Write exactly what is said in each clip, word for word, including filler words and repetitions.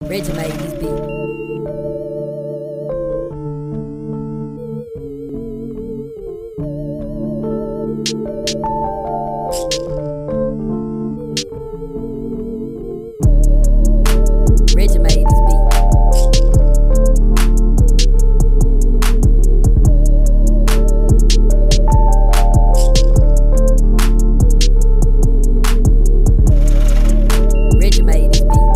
Reggie made this beat. Reggie made this beat. Reggie made this beat.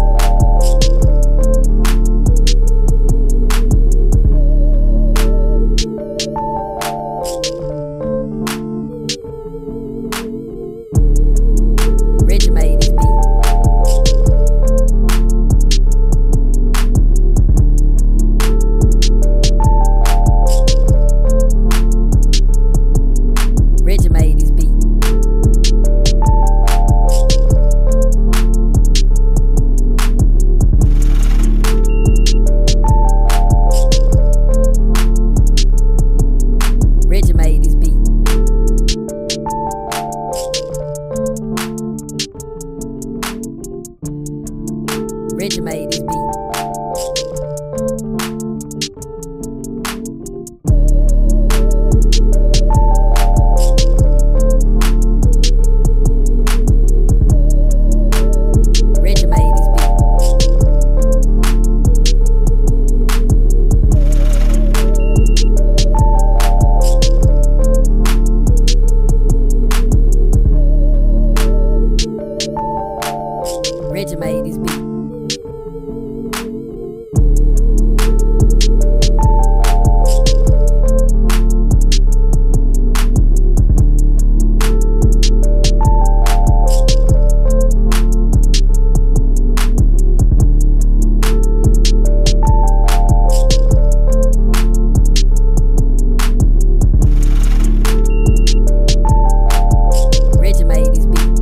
Reggie made this beat. Reggie made this beat. Reggie made this beat. Reggie made this beat. Reggie made this beat. Reggie made this beat. Reggie made this beat.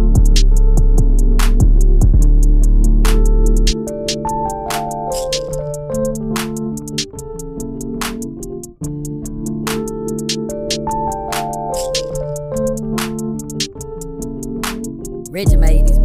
Reggie made this